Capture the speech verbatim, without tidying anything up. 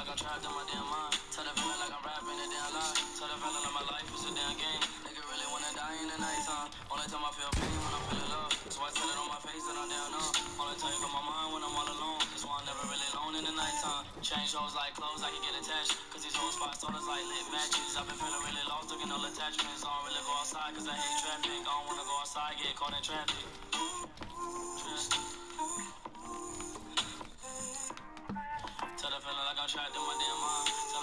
I'm trapped in my damn mind. Tell the feeling like I'm rapping a damn lie. Tell the feeling like my life is a damn game. Nigga really wanna die in the nighttime. Only time I feel pain when I'm feeling love. So I tell it on my face that I'm down on. Only time you got my mind when I'm all alone. That's why I'm never really alone in the nighttime. Change hoes like clothes, I can get attached. Cause these whole spots told us like lit matches. I've been feeling really lost, looking all attachments. I don't really go outside cause I hate traffic. I don't wanna go outside, get caught in traffic. Tell the feeling like I'm trapped in my damn mind. Tell